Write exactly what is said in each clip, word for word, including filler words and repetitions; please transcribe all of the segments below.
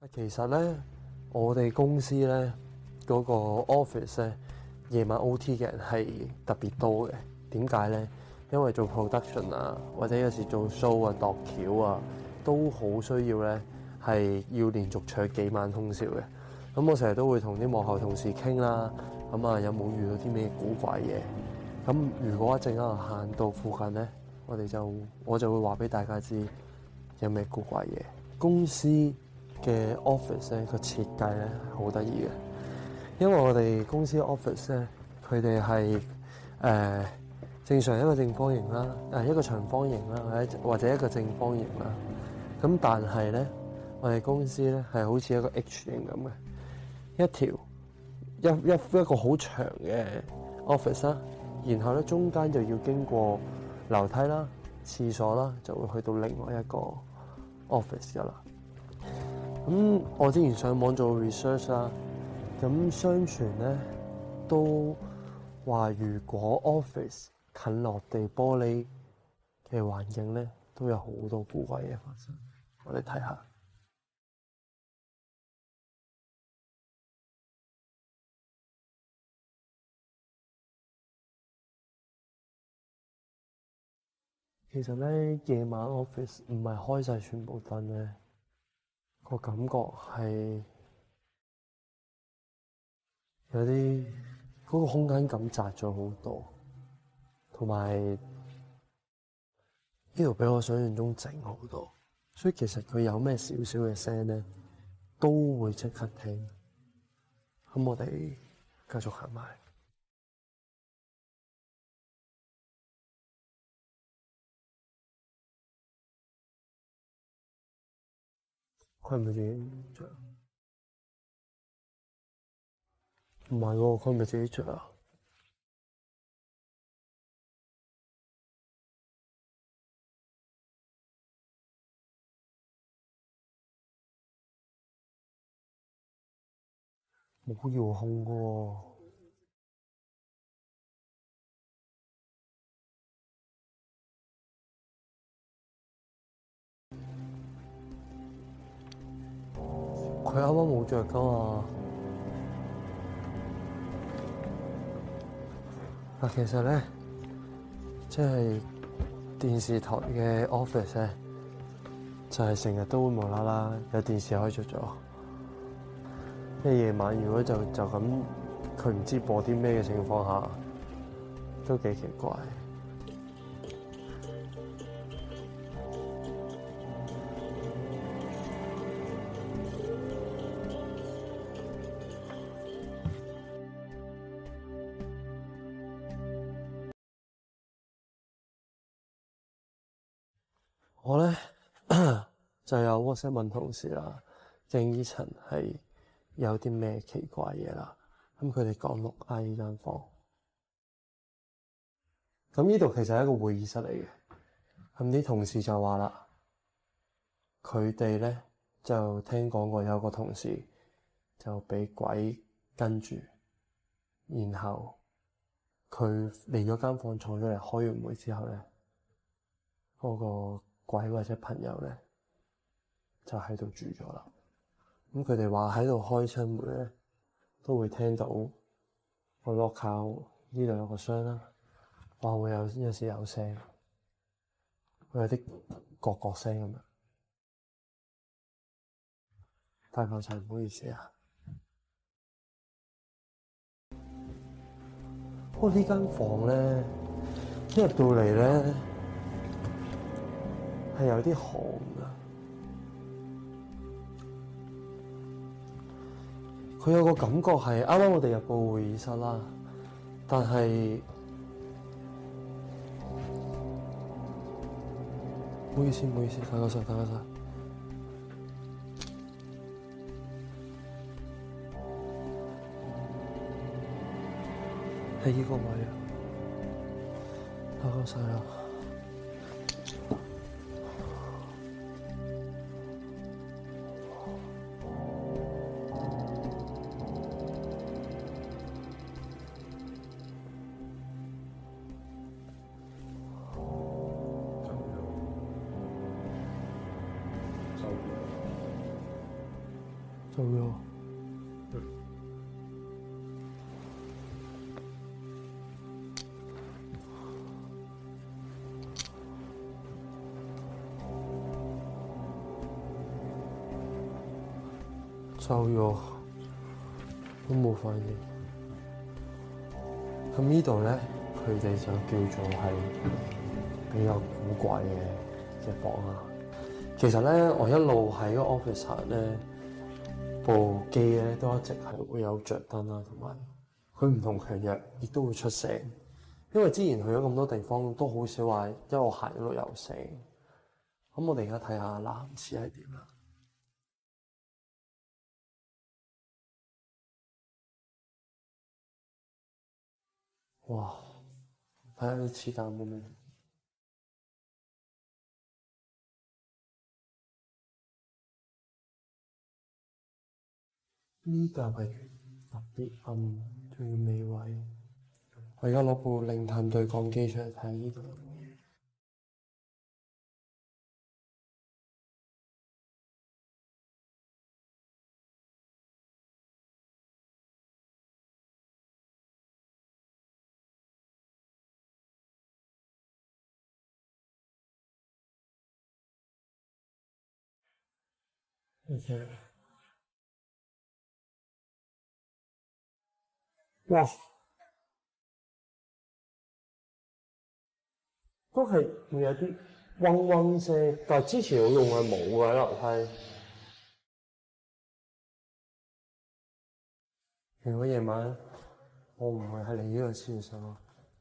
其實咧，我哋公司咧嗰個 office 咧，夜晚 O T 嘅人係特別多嘅。點解咧？因為做 production 啊，或者有時做 show 啊、度橋啊，都好需要咧，係要連續唱幾晚通宵嘅。咁我成日都會同啲幕後同事傾啦。咁啊，有冇遇到啲咩古怪嘢？咁如果一陣間行到附近咧，我哋就我就會話俾大家知有咩古怪嘢。公司嘅 office 咧個設計咧好得意嘅，因為我哋公司 office 咧，佢哋係誒正常一個正方形啦，誒一個長方形啦，或者或者一個正方形啦。咁但係咧，我哋公司咧係好似一個 H 型咁嘅，一條一一一個好長嘅 office 啦，然後咧中間就要經過樓梯啦、廁所啦，就會去到另外一個 office 噶啦。咁我之前上網做 research 啦，咁相傳咧都話，如果 office 近落地玻璃嘅環境咧，都有好多古怪嘢發生。我哋睇下，其實咧夜晚 office 唔係開晒全部燈咧，個感覺係有啲嗰個空間感窄咗好多，同埋呢度比我想象中靜好多，所以其實佢有咩少少嘅聲咧，都會即刻聽。咁我哋繼續行埋。佢係咪自己着？唔係喎，佢係咪自己着啊？冇遙控㗎喎。佢啱啱冇着㗎嘛。嗱，其實咧，即係電視台嘅 office 咧，就係成日都會無啦啦有電視開着咗。即係夜晚如果就就咁，佢唔知播啲咩嘅情況下，都幾奇怪。我咧就有 WhatsApp 問同事啦，鄭依塵係有啲咩奇怪嘢啦。咁佢哋講六 I 呢間房，咁呢度其實係一個會議室嚟嘅。咁啲同事就話啦，佢哋咧就聽講過有個同事就俾鬼跟住，然後佢嚟咗間房坐咗嚟，開完會之後咧，嗰個鬼或者朋友咧就喺度住咗啦。咁佢哋話喺度開親會咧，都會聽到個 lock 呢度有個箱啦，話會有有時有聲，會有啲角角聲咁樣。大嚿齊，唔好意思啊。不過呢間房咧，一入到嚟咧係有啲寒㗎。佢有個感覺係啱啱我哋入過會議室啦，但係唔好意思，唔好意思，大家晒，大家晒。喺呢個位啊，大家晒啦。 走咗。走咗，都冇發現。咁呢度咧，佢哋就叫做係比較古怪嘅嘅房啦。其實咧，我一路喺個 office 行咧，部機咧都一直係會有着燈啦，同埋佢唔同強弱亦都會出聲。因為之前去咗咁多地方，都好少話一路行一路有聲。咁我哋而家睇下男廁係點啦。哇！睇下啲廁間冇咩。呢間係特別暗，仲要尾位。我而家攞部靈探對講機出嚟睇下呢度有冇嘢。O.K. 哇！都係會有啲嗡嗡聲，但係之前我用係冇嘅喺樓梯。如果夜晚我唔會喺你呢個廁所。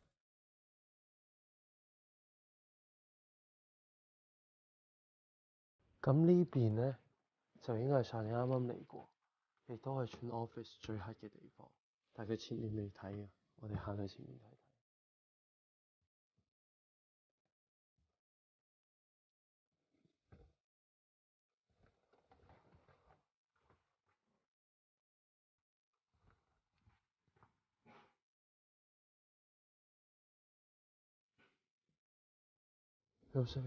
咁呢邊咧就應該係上你啱啱嚟過，亦都係全 office 最黑嘅地方。但係佢前面未睇嘅，我哋行去前面睇睇。有聲。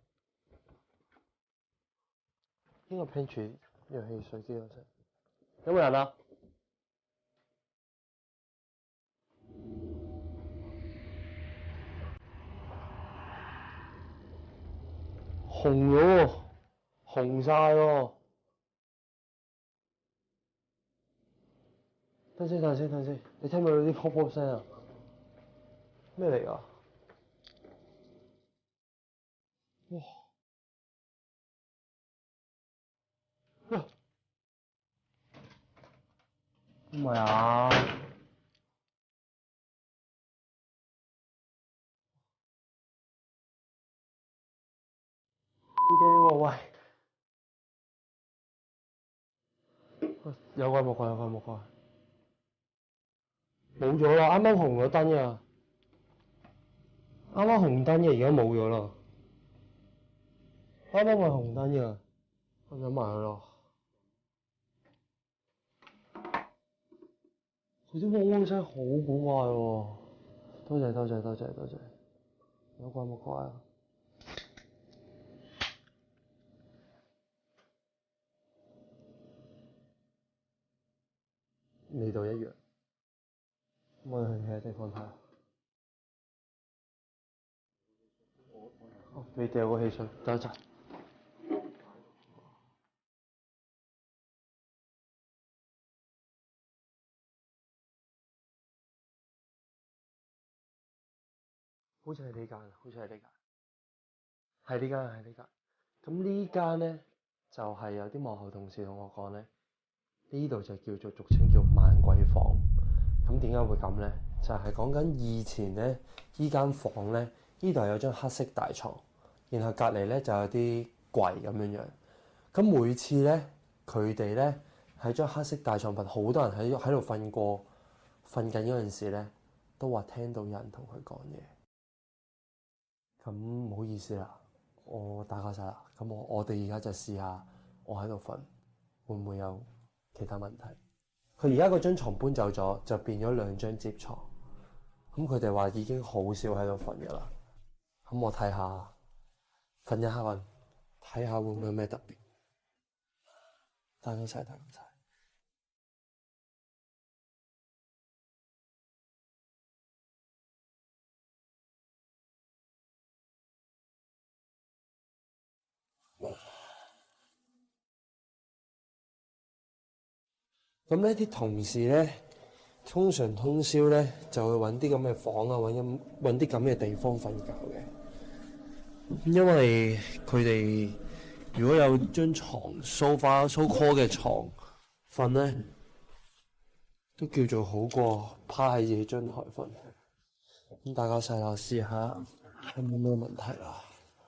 呢個 pantry 有汽水機有聲。有冇人啊？紅咗喎，紅晒喎。等先，等先，等先，你聽唔聽到啲噗噗聲啊？咩嚟㗎？哇！哇！唔係啊！驚喎喂！有怪冇怪，有怪冇怪。冇咗啦，啱啱紅咗燈㗎。啱啱紅燈嘅，而家冇咗啦。啱啱係紅燈㗎，我飲埋佢咯。佢啲嗡嗡聲好古怪喎。多謝多謝多謝多謝。有怪冇怪啊？味道一樣。我哋去其他地方睇下。哦，你掉個汽水，等一陣。好似係呢間，好似係呢間。係呢間，係呢間。咁呢間咧就係、是、有啲幕後同事同我講咧，呢度就叫做俗稱叫猛鬼房。咁點解會咁咧？就係講緊以前咧，依間房咧，呢度有張黑色大床，然後隔離咧就有啲櫃咁樣樣。咁每次咧，佢哋咧喺張黑色大床瞓，好多人喺喺度瞓過，瞓緊嗰陣時咧，都話聽到有人同佢講嘢。咁唔好意思啦，我打攪晒啦。咁我我哋而家就試下，我喺度瞓，會唔會有其他問題？佢而家嗰張床搬走咗，就變咗兩張摺床。咁佢哋話已經好少喺度瞓㗎啦。咁我睇下，瞓一下瞓，睇下會唔會有咩特別。大家晒，大家晒。 咁呢啲同事咧，通常通宵咧就會揾啲咁嘅房啊，揾咁揾啲咁嘅地方瞓覺嘅。因為佢哋如果有張床 sofa so call 嘅床瞓咧，都叫做好過趴喺自己張台瞓。咁大家細佬試下，有冇咩問題啦？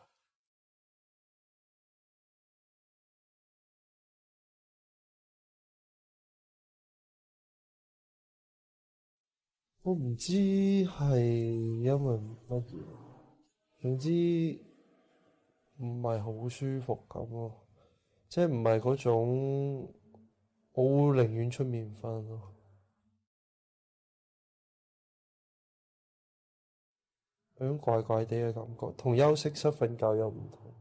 我唔知係因為乜嘢，總之唔係好舒服咁咯，即係唔係嗰種，我會寧願出面瞓咯。有種怪怪地嘅感覺，同休息室瞓覺又唔同。